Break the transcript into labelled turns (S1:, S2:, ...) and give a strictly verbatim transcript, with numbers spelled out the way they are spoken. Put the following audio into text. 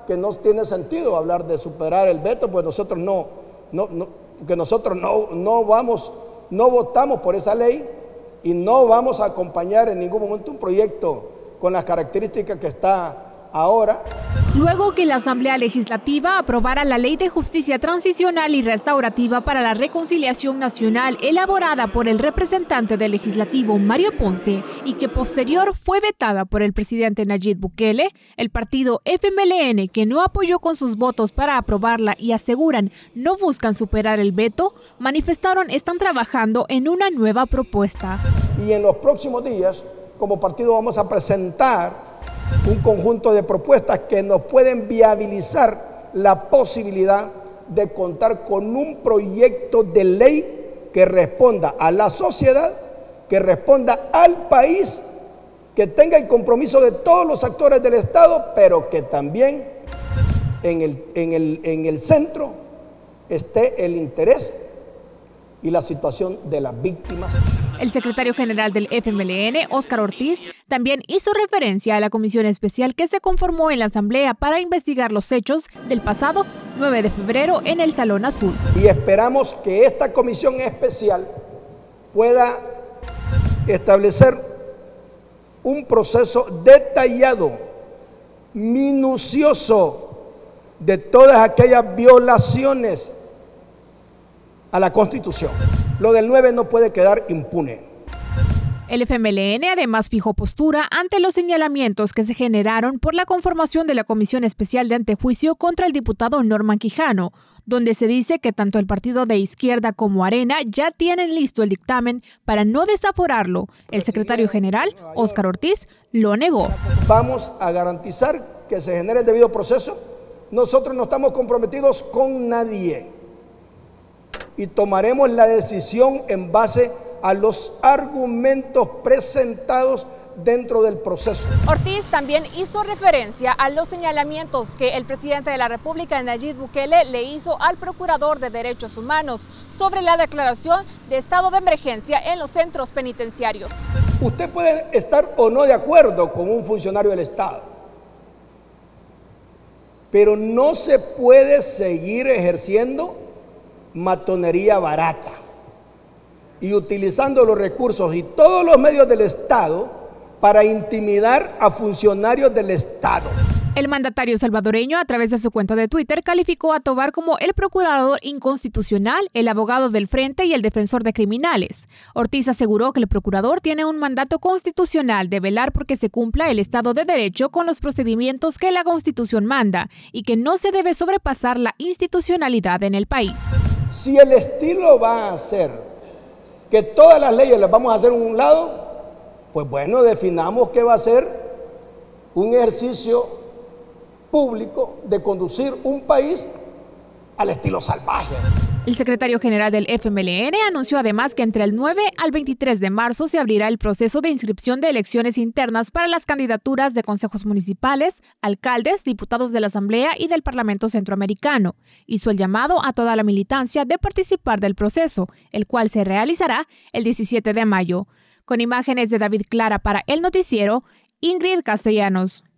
S1: que no tiene sentido hablar de superar el veto, pues nosotros no, no, no que nosotros no, no vamos, no votamos por esa ley y no vamos a acompañar en ningún momento un proyecto con las características que está ahora.
S2: Luego que la Asamblea Legislativa aprobara la Ley de Justicia Transicional y Restaurativa para la Reconciliación Nacional elaborada por el representante del Legislativo Mario Ponce y que posterior fue vetada por el presidente Nayib Bukele, el partido F M L N, que no apoyó con sus votos para aprobarla y aseguran no buscan superar el veto, manifestaron están trabajando en una nueva propuesta.
S1: Y en los próximos días, como partido, vamos a presentar un conjunto de propuestas que nos pueden viabilizar la posibilidad de contar con un proyecto de ley que responda a la sociedad, que responda al país, que tenga el compromiso de todos los actores del Estado, pero que también en el, en el, en el centro esté el interés y la situación de las víctimas.
S2: El secretario general del F M L N, Óscar Ortiz, también hizo referencia a la comisión especial que se conformó en la Asamblea para investigar los hechos del pasado nueve de febrero en el Salón Azul.
S1: Y esperamos que esta comisión especial pueda establecer un proceso detallado, minucioso, de todas aquellas violaciones a la Constitución. Lo del nueve no puede quedar impune.
S2: El F M L N además fijó postura ante los señalamientos que se generaron por la conformación de la Comisión Especial de Antejuicio contra el diputado Norman Quijano, donde se dice que tanto el partido de izquierda como Arena ya tienen listo el dictamen para no desaforarlo. El secretario general, Óscar Ortiz, lo negó.
S1: Vamos a garantizar que se genere el debido proceso. Nosotros no estamos comprometidos con nadie y tomaremos la decisión en base a los argumentos presentados dentro del proceso.
S2: Ortiz también hizo referencia a los señalamientos que el presidente de la República, Nayib Bukele, le hizo al Procurador de Derechos Humanos sobre la declaración de estado de emergencia en los centros penitenciarios.
S1: Usted puede estar o no de acuerdo con un funcionario del Estado, pero no se puede seguir ejerciendo matonería barata y utilizando los recursos y todos los medios del Estado para intimidar a funcionarios del Estado.
S2: El mandatario salvadoreño, a través de su cuenta de Twitter, calificó a Tobar como el procurador inconstitucional, el abogado del frente y el defensor de criminales. Ortiz aseguró que el procurador tiene un mandato constitucional de velar porque se cumpla el Estado de Derecho con los procedimientos que la Constitución manda y que no se debe sobrepasar la institucionalidad en el país.
S1: Si el estilo va a ser que todas las leyes las vamos a hacer a un lado, pues bueno, definamos que va a ser un ejercicio público de conducir un país al estilo salvaje.
S2: El secretario general del F M L N anunció además que entre el nueve al veintitrés de marzo se abrirá el proceso de inscripción de elecciones internas para las candidaturas de consejos municipales, alcaldes, diputados de la Asamblea y del Parlamento Centroamericano. Hizo el llamado a toda la militancia de participar del proceso, el cual se realizará el diecisiete de mayo. Con imágenes de David Clara para El Noticiero, Ingrid Castellanos.